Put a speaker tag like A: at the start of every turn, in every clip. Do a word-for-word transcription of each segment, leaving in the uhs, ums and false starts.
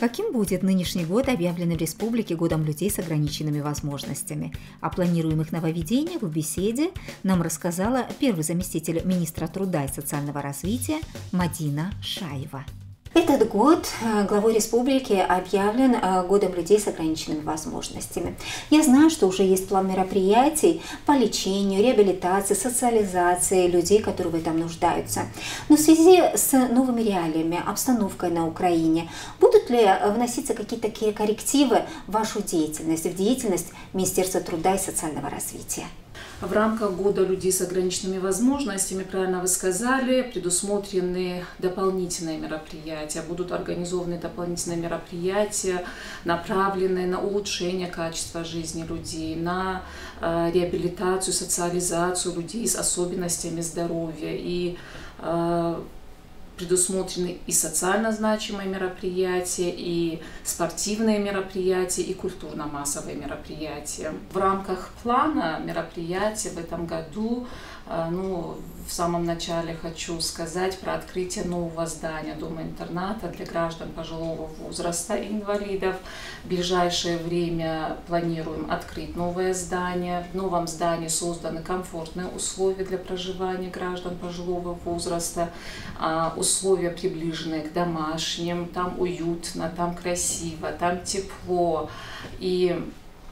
A: Каким будет нынешний год, объявленный в республике годом людей с ограниченными возможностями? О планируемых нововведениях в беседе нам рассказала первый заместитель министра труда и социального развития Мадина Шаева. Этот год главой республики объявлен годом людей с ограниченными возможностями. Я знаю, что уже есть план мероприятий по лечению, реабилитации, социализации людей, которые в этом нуждаются. Но в связи с новыми реалиями, обстановкой на Украине, будут ли вноситься какие-то такие коррективы в вашу деятельность, в деятельность Министерства труда и социального развития?
B: В рамках года людей с ограниченными возможностями, правильно вы сказали, предусмотрены дополнительные мероприятия. Будут организованы дополнительные мероприятия, направленные на улучшение качества жизни людей, на э, реабилитацию, социализацию людей с особенностями здоровья. И э, предусмотрены и социально значимые мероприятия, и спортивные мероприятия, и культурно-массовые мероприятия. В рамках плана мероприятий в этом году, ну, в самом начале хочу сказать про открытие нового здания дома-интерната для граждан пожилого возраста и инвалидов. В ближайшее время планируем открыть новое здание. В новом здании созданы комфортные условия для проживания граждан пожилого возраста, условия, приближенные к домашним, там уютно, там красиво, там тепло. И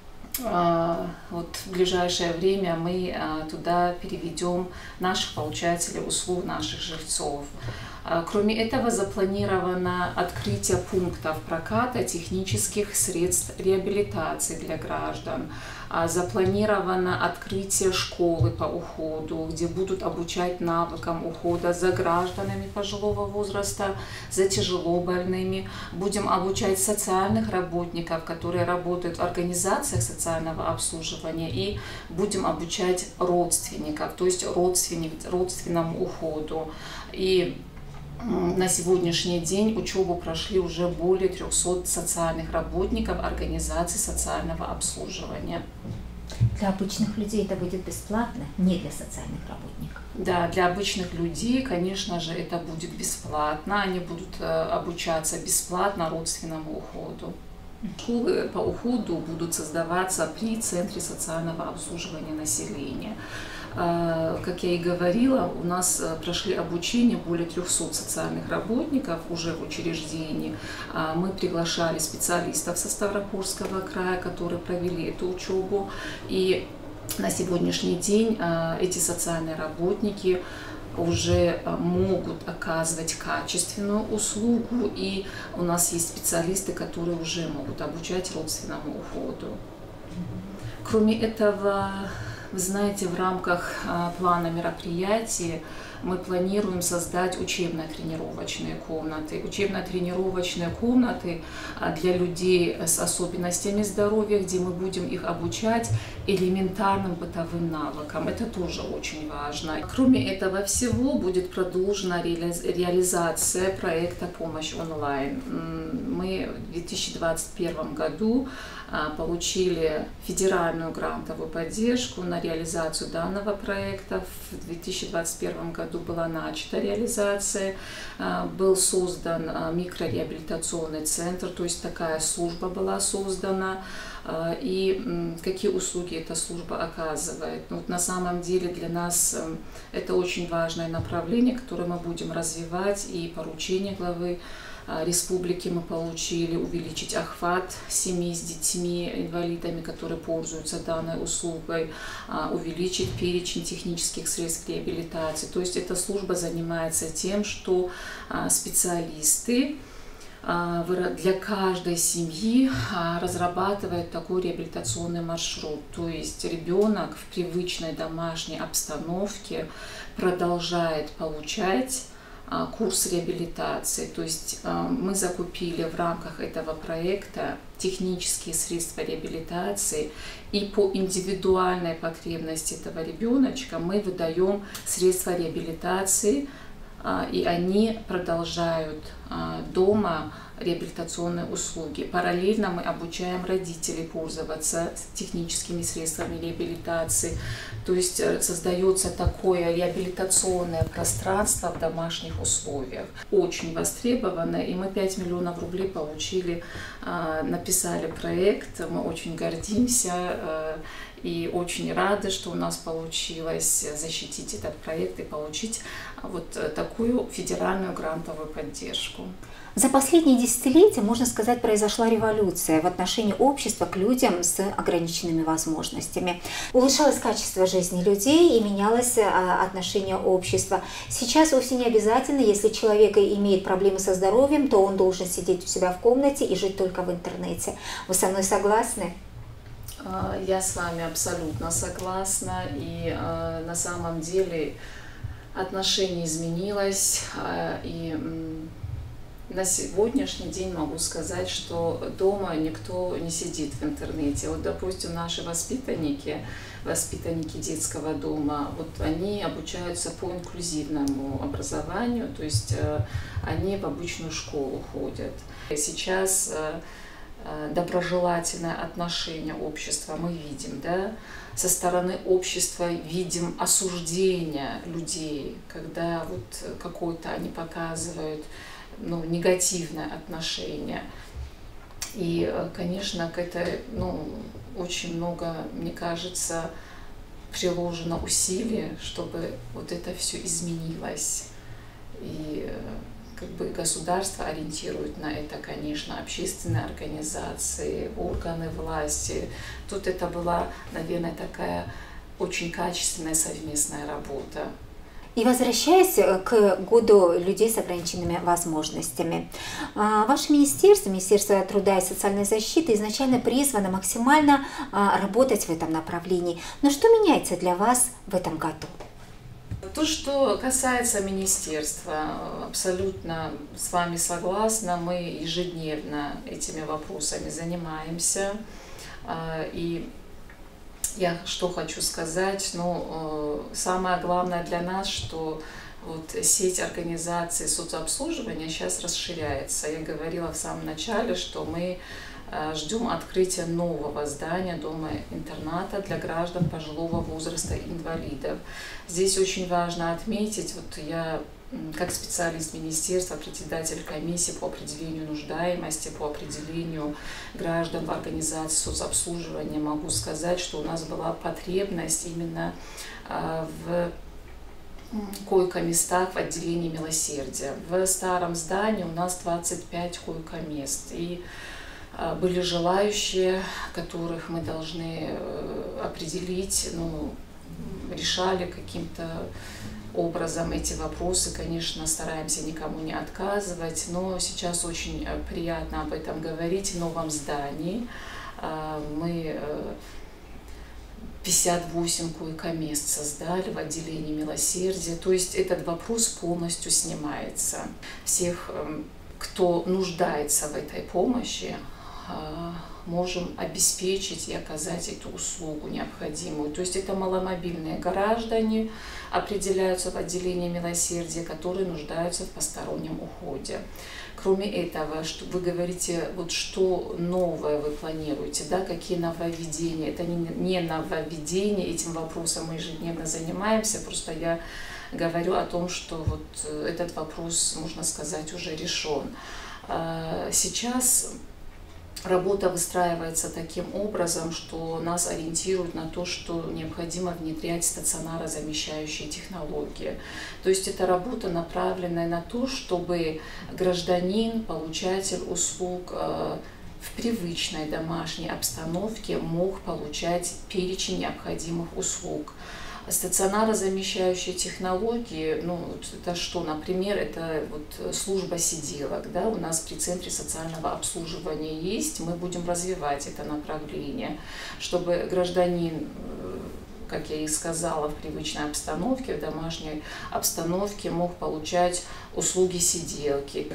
B: вот в ближайшее время мы туда переведем наших получателей услуг, наших жильцов. Кроме этого, запланировано открытие пунктов проката технических средств реабилитации для граждан. Запланировано открытие школы по уходу, где будут обучать навыкам ухода за гражданами пожилого возраста, за тяжелобольными. Будем обучать социальных работников, которые работают в организациях социального обслуживания, и будем обучать родственников, то есть родственник, родственному уходу. И на сегодняшний день учебу прошли уже более трёхсот социальных работников организаций социального обслуживания.
A: Для обычных людей это будет бесплатно, не для социальных работников?
B: Да, для обычных людей, конечно же, это будет бесплатно. Они будут обучаться бесплатно родственному уходу. Школы по уходу будут создаваться при Центре социального обслуживания населения. Как я и говорила, у нас прошли обучение более трёхсот социальных работников уже в учреждении. Мы приглашали специалистов со Ставропольского края, которые провели эту учебу. И на сегодняшний день эти социальные работники уже могут оказывать качественную услугу, и у нас есть специалисты, которые уже могут обучать родственному уходу. Кроме этого, вы знаете, в рамках плана мероприятий мы планируем создать учебно-тренировочные комнаты. Учебно-тренировочные комнаты для людей с особенностями здоровья, где мы будем их обучать элементарным бытовым навыкам. Это тоже очень важно. Кроме этого всего, будет продолжена реализация проекта «Помощь онлайн». Мы в две тысячи двадцать первом году получили федеральную грантовую поддержку на реализацию данного проекта. В две тысячи двадцать первом году была начата реализация, был создан микрореабилитационный центр, то есть такая служба была создана. И какие услуги эта служба оказывает? Ну, вот на самом деле для нас это очень важное направление, которое мы будем развивать, и поручение главы республики мы получили увеличить охват семей с детьми, инвалидами, которые пользуются данной услугой, увеличить перечень технических средств реабилитации. То есть эта служба занимается тем, что специалисты для каждой семьи разрабатывают такой реабилитационный маршрут. То есть ребенок в привычной домашней обстановке продолжает получать курс реабилитации. То есть мы закупили в рамках этого проекта технические средства реабилитации, и по индивидуальной потребности этого ребеночка мы выдаем средства реабилитации, и они продолжают дома реабилитационные услуги. Параллельно мы обучаем родителей пользоваться техническими средствами реабилитации. То есть создается такое реабилитационное пространство в домашних условиях. Очень востребовано, и мы пять миллионов рублей получили, написали проект. Мы очень гордимся и очень рады, что у нас получилось защитить этот проект и получить вот такую федеральную грантовую поддержку.
A: За последние десятилетия, можно сказать, произошла революция в отношении общества к людям с ограниченными возможностями. Улучшалось качество жизни людей и менялось отношение общества. Сейчас вовсе не обязательно, если человек имеет проблемы со здоровьем, то он должен сидеть у себя в комнате и жить только в интернете. Вы со мной согласны?
B: Я с вами абсолютно согласна. И э, на самом деле отношение изменилось. Э, и на сегодняшний день могу сказать, что дома никто не сидит в интернете. Вот, допустим, наши воспитанники, воспитанники детского дома, вот они обучаются по инклюзивному образованию, то есть э, они в обычную школу ходят. Сейчас э, доброжелательное отношение общества мы видим, да? Со стороны общества видим осуждение людей, когда вот какое-то они показывают, ну, негативное отношение. И, конечно, к этой, ну, очень много, мне кажется, приложено усилий, чтобы вот это все изменилось. И как бы государство ориентирует на это, конечно, общественные организации, органы власти. Тут это была, наверное, такая очень качественная совместная работа.
A: И возвращаясь к году людей с ограниченными возможностями, ваше министерство, Министерство труда и социальной защиты, изначально призвано максимально работать в этом направлении. Но что меняется для вас в этом году?
B: То, что касается министерства, абсолютно с вами согласна. Мы ежедневно этими вопросами занимаемся. И я что хочу сказать, ну, самое главное для нас, что вот сеть организаций соцобслуживания сейчас расширяется. Я говорила в самом начале, что мы ждем открытия нового здания дома-интерната для граждан пожилого возраста инвалидов. Здесь очень важно отметить, вот я как специалист министерства, председатель комиссии по определению нуждаемости, по определению граждан в организации соцобслуживания, могу сказать, что у нас была потребность именно в койко-местах в отделении милосердия. В старом здании у нас двадцать пять койко-мест. И были желающие, которых мы должны определить, ну, решали каким-то образом эти вопросы. Конечно, стараемся никому не отказывать, но сейчас очень приятно об этом говорить. В новом здании мы пятьдесят восемь койко-мест создали в отделении милосердия. То есть этот вопрос полностью снимается. Всех, кто нуждается в этой помощи, можем обеспечить и оказать эту услугу необходимую. То есть это маломобильные граждане определяются в отделении милосердия, которые нуждаются в постороннем уходе. Кроме этого, что вы говорите, вот что новое вы планируете, да, какие нововведения. Это не нововведение, этим вопросом мы ежедневно занимаемся, просто я говорю о том, что вот этот вопрос, можно сказать, уже решен. Сейчас работа выстраивается таким образом, что нас ориентируют на то, что необходимо внедрять стационарозамещающие технологии. То есть это работа, направленная на то, чтобы гражданин, получатель услуг в привычной домашней обстановке мог получать перечень необходимых услуг. Стационарозамещающие технологии, ну, это что, например, это вот служба сиделок, да, у нас при Центре социального обслуживания есть, мы будем развивать это направление, чтобы гражданин, как я и сказала, в привычной обстановке, в домашней обстановке мог получать услуги сиделки.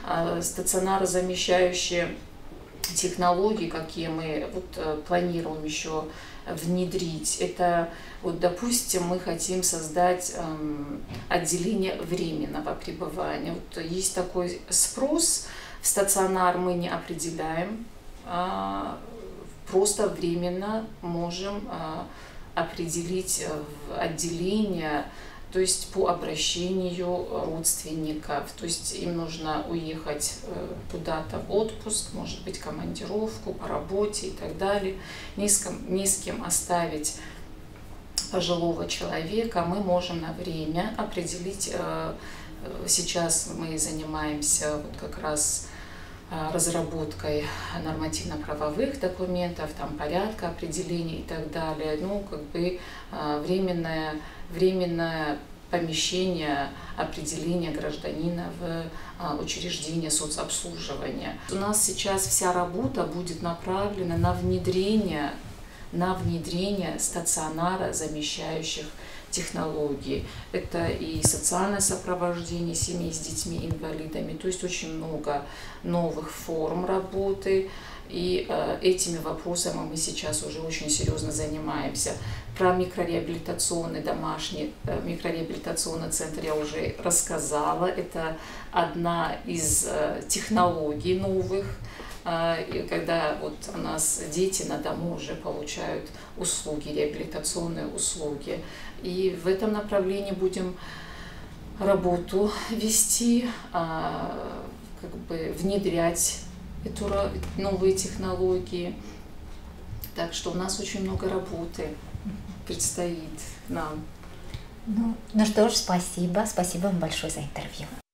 B: Стационарозамещающие технологии, какие мы вот планируем еще внедрить, это вот, допустим, мы хотим создать эм, отделение временного пребывания. Вот есть такой спрос в Стационар мы не определяем, просто временно можем определить в отделение, то есть по обращению родственников. То есть им нужно уехать куда-то в отпуск, может быть, командировку по работе и так далее. Ни с кем, ни с кем оставить пожилого человека мы можем на время определить. Сейчас мы занимаемся вот как раз разработкой нормативно-правовых документов, там порядка определений и так далее. Ну, как бы временное, временное помещение определения гражданина в учреждение соцобслуживания. У нас сейчас вся работа будет направлена на внедрение, на внедрение стационара, замещающих технологий. Это и социальное сопровождение семей с детьми-инвалидами, то есть очень много новых форм работы, и э, этими вопросами мы сейчас уже очень серьезно занимаемся. Про микрореабилитационный домашний э, микрореабилитационный центр я уже рассказала. Это одна из э, технологий новых, и когда вот у нас дети на дому уже получают услуги, реабилитационные услуги. И в этом направлении будем работу вести, как бы внедрять эту, новые технологии. Так что у нас очень много работы предстоит нам.
A: Ну, ну что ж, спасибо. Спасибо вам большое за интервью.